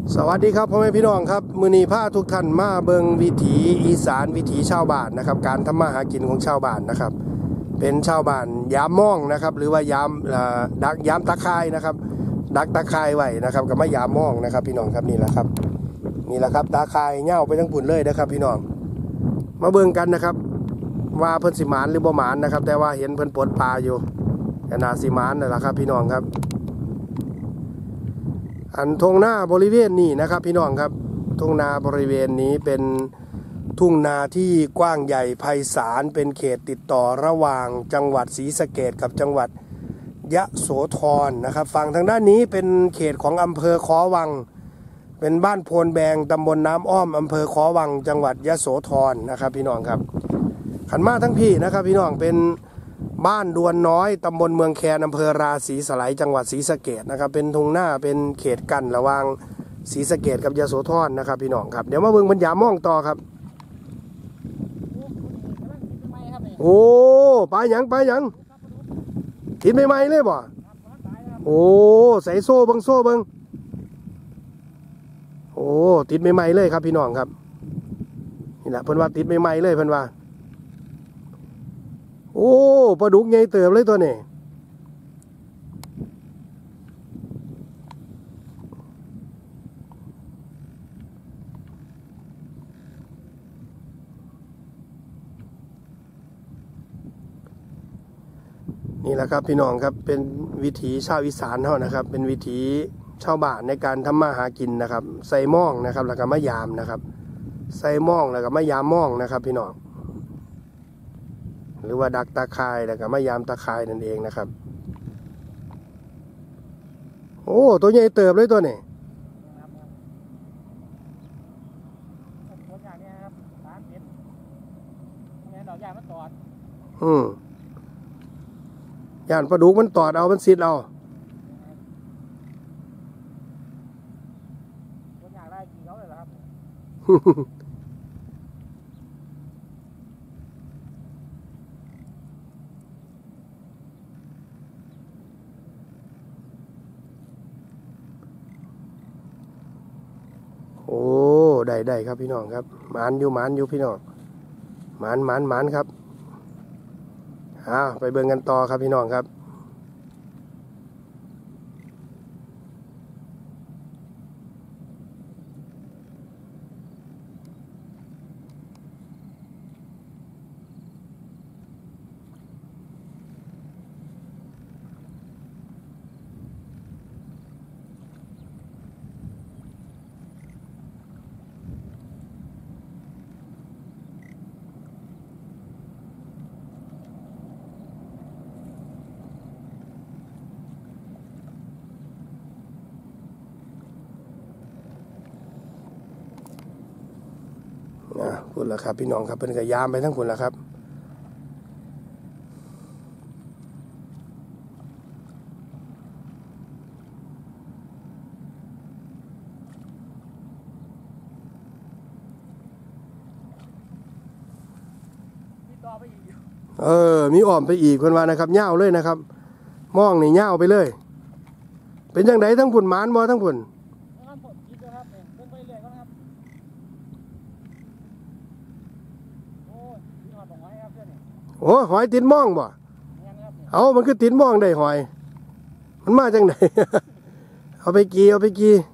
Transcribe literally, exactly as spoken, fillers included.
สวัสดีครับพ่อแม่พี่น้องครับมื้อนี้พาทุกท่านมาเบิงวิถีอีสานวิถีชาวบ้านนะครับการทำมาหากินของชาวบ้านนะครับเป็นชาวบ้านยามม่องนะครับหรือว่ายามดักยามตะไคร่นะครับดักตะไคร่ไว้นะครับกับมายามม่องนะครับพี่น้องครับนี่แหละครับนี่แหละครับตะไคร่เง่าไปทั้งปุ่นเลยนะครับพี่น้องมาเบิงกันนะครับว่าเพิ่นสิหมานหรือบ่หมานนะครับแต่ว่าเห็นเพิ่นปลดปลาอยู่แต่นาสิหมานนั่นแหละครับพี่น้องครับอันทุ่งนาบริเวณนี้นะครับพี่น้องครับทุ่งนาบริเวณนี้เป็นทุ่งนาที่กว้างใหญ่ไพศาลเป็นเขตติดต่อระหว่างจังหวัดศรีสะเกษกับจังหวัดยะโสธรนะครับฝั่งทางด้านนี้เป็นเขตของอำเภอขอวังเป็นบ้านโพนแบงตำบลน้ำอ้อมอำเภอขอวังจังหวัดยะโสธรนะครับพี่น้องครับขันมาทั้งพี่นะครับพี่น้องเป็นบ้านดวนน้อยตำบลเมืองแคนอำเภอราศีสไลจังหวัดศรีสะเกษนะครับเป็นทุ่งนาเป็นเขตกั้นระหว่างศรีสะเกษกับยะโสธรนะครับพี่น้องครับเดี๋ยวมาเบิ่งบรรยามองต่อครับโอ้ปลาหยังปลาหยังติดใหม่ๆเลยบ่โอ้ใส่โซ่เบิ่งโซ่เบิ่งโอ้ติดใหม่ๆเลยครับพี่น้องครับนี่แหละเพิ่นว่าติดใหม่ๆเลยเพิ่นว่าโอ้ปลาดุกใหญ่เติบเลยตัวนี้นี่แหละครับพี่น้องครับเป็นวิถีชาวอีสานเท่านะครับเป็นวิถีชาวบ้านในการทำมาหากินนะครับใส่หม้องนะครับแล้วก็มะยามนะครับใส่หม้องแล้วก็มะยามหม้องนะครับพี่น้องหรือว่าดักตะไคร่แล้วก็มะยามตะไคร่นั่นเองนะครับโอ้ตัวใหญ่เติบเลยตัวนี้อืมย่านปลาดุกมันตอดเอามันซิดเอาโอ้ได้ได้ครับพี่น้องครับหมานอยู่หมานอยู่พี่น้องหมานหมานหมานครับอ่าไปเบิ่งกันต่อครับพี่น้องครับคุณล่ะครับพี่น้องครับเป็นกระยามไปทั้งคุณล่ะครับเออมีอ้อมไปอีกคนว่านะครับเง่าเลยนะครับมองนี่เง่าไปเลยเป็นยังไงทั้งผุนหมานบ่ทั้งผุนโอ้หอยติดม่องบ่เอามันคือติดม่องได้หอยมันมาจังไหนเอาไปกีเอาไปกี